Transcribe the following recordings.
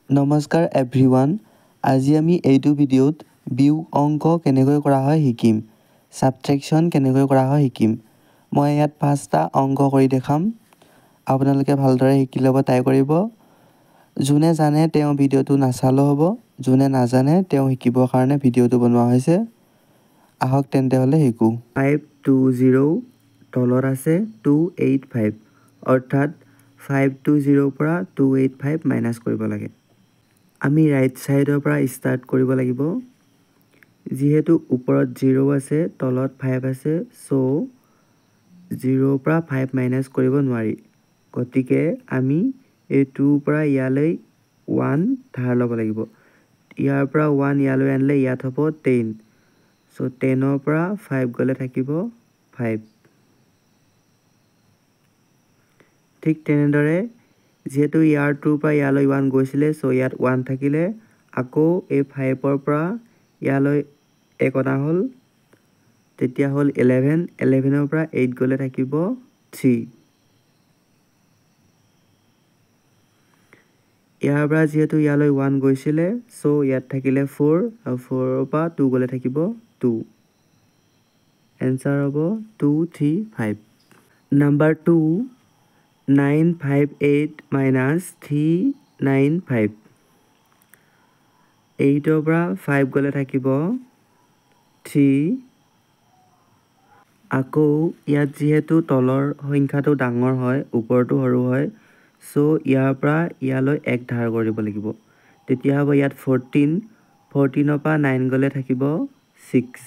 নমস্কাৰ এভৰিৱান আজি আমি এইটো ভিডিঅ'ত বিয়োগ অংক কেনেকৈ কৰা হয় শিকিম সাবট্ৰেকশন কেনেকৈ কৰা হয় শিকিম মই ইয়াত পাঁচটা অংক কৰি দেখাম আপোনালোকে ভালদৰে শিকি ল'ব ট্ৰাই কৰিব যোনে জানে তেওঁ ভিডিঅ'টো নাচালো হ'ব যোনে নাজানে তেওঁ শিকিবৰ কাৰণে ভিডিঅ'টো বনোৱা হৈছে আহক তেন্তে হলে শিকো 520 তলত আছে 285 অৰ্থাৎ 520 পৰা 285 মাইনাস কৰিব লাগে আমি ৰাইট সাইডৰ পৰা স্টাৰ্ট কৰিব লাগিব যেহেতু ওপৰত 0 আছে তলত 5 আছে সো 0 পৰা 5 মাইনাস কৰিব নোৱাৰি গতিকে আমি এই 2 পৰা ইয়ালৈ 1 ধাৰ ল'ব লাগিব ইয়াৰ পৰা 1 ইয়ালৈ আনিলে ইয়াত হ'ব 10 সো 10 ৰ পৰা 5 গলে থাকিব 5 ঠিক তেনেদৰে যেহেতু ইয়াৰ 2 পৰা ইয়ালৈ 1 গৈছিলে সো ইয়াত 1 থাকিলে আকৌ এই 5 ৰ পৰা ইয়ালৈ 1 অনা হল তেতিয়া হল 11 11 ৰ পৰা 8 গলে থাকিব 3 ইয়াৰ পৰা যেহেতু ইয়ালৈ 1 গৈছিলে সো ইয়াত থাকিলে 4 আৰু 4 ৰ পৰা 2 গলে থাকিব 2 এনসাৰ হ'ব 2 3 5 নাম্বাৰ 2 958 minus 395 8 ৰ পৰা 5 গলে থাকিব 3 আকৌ ইয়াত যেহেতু তলৰ সংখ্যাটো ডাঙৰ হয় ওপৰটো সৰু হয় সো ইয়াৰ পৰা ইয়ালৈ 1 ধাৰ কৰিব লাগিব তেতিয়া হ'ব ইয়াত 14 14 ৰ পৰা 9 গলে থাকিব 6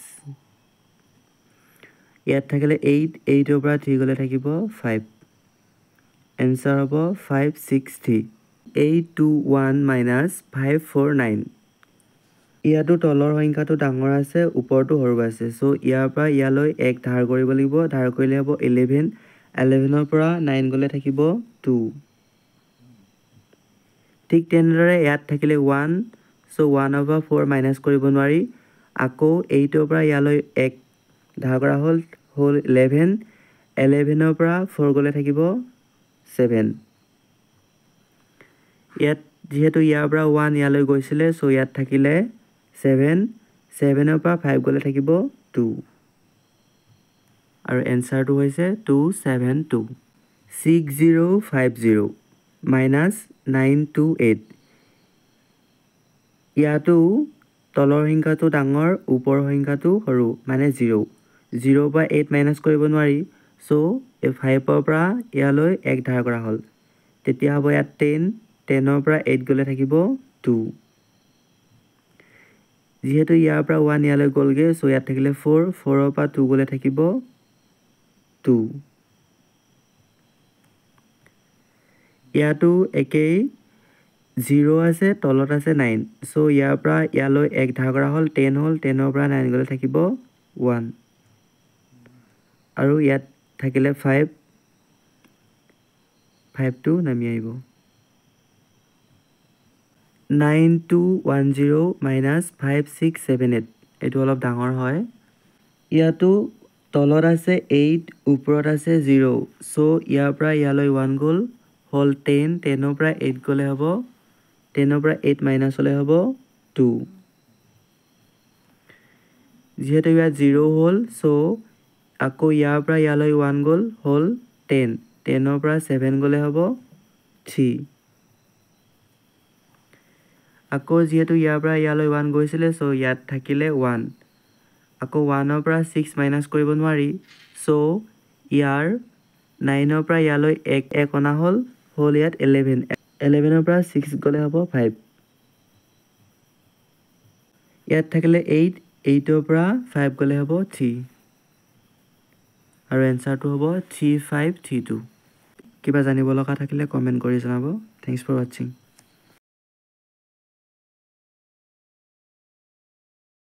ইয়াত থাকিলে 8 8 ৰ পৰা 3 গলে থাকিব 5 Answer হ'ব 563 821 minus 549 ইয়াতো তলৰ সংখ্যাটো ডাঙৰ আছে ওপৰটো সৰু আছে সো ইয়াৰ পৰা ইয়ালৈ 1 ধাৰ কৰিব লাগিব ধাৰ কৰিলে হ'ব 11 11 ৰ পৰা 9 গলে থাকিব 2 ঠিক তেনেদৰে ইয়াত থাকিলে 1 সো 1 ৰ পৰা 4 মাইনাস কৰিব নোৱাৰি আকৌ 8 ৰ পৰা ইয়ালৈ 1 ধাৰ কৰা হল 11 11 ৰ পৰা 4 গলে থাকিব 7 ইয়াত যেহেতু ইয়াৰ পৰা 1 ইয়ালৈ গৈছিলে সো ইয়াত থাকিলে 7 7 ৰ পৰা 5 গলে থাকিব 2 আৰু এনসাৰটো হৈছে 272 6050 minus 928 ইয়াতো তলৰ সংখ্যাটো ডাঙৰ ওপৰৰ সংখ্যাটো সৰু মানে 0 0 পৰা 8 মাইনাস কৰিব নোৱাৰি সো এই 5 ৰ পৰা ইয়ালৈ 1 ধাৰ কৰা হল তেতিয়া হ'ব ইয়াত 10 10 ৰ পৰা 8 গলে থাকিব 2 যেহেতু ইয়াৰ পৰা 1 ইয়ালৈ গলগে সো ইয়াত থাকিলে 4 4 ৰ পৰা 2 গলে থাকিব 2 ইয়াতো একেই 0 আছে তলত আছে 9 সো ইয়াৰ পৰা ইয়ালৈ 1 ধাৰ কৰা হল 10 হল 10 ৰ পৰা 9 গলে থাকিব 1 আৰু ইয়াত থাকিলে 5 5 টো নামি আহিব 9210 minus 5678 এটো অলপ ডাঙৰ হয় ইয়াতো তলত আছে 8 ওপৰত আছে 0 সো ইয়াৰ পৰা ইয়ালৈ 1 গল হল 10 10 ৰ পৰা 8 গলে হ'ব 10 ৰ পৰা 8 মাইনাস হলে হ'ব 2 যেহেতু ইয়াত 0 হল সো আকৌ ইয়াৰ পৰা ইয়ালৈ 1 গল হল 10 10 ৰ পৰা 7 গলে হ'ব 3 আকৌ যেহেতু ইয়াৰ পৰা ইয়ালৈ 1 গৈছিলে সো ইয়াত থাকিলে 1 আকৌ 1 ৰ পৰা 6 মাইনাস কৰিব নোৱাৰি সো ইয়াৰ 9 ৰ পৰা ইয়ালৈ 1 অনা হল ইয়াত 11 11 ৰ পৰা 6 গলে হ'ব 5 ইয়াত থাকিলে 8 8 ৰ পৰা 5 গলে হ'ব 3 আৰু এনসাৰটো হ'ব 3532 কিবা জানিব লগা থাকিলে কমেন্ট কৰি জনাব থ্যাঙ্কস ফৰ ওয়াচিং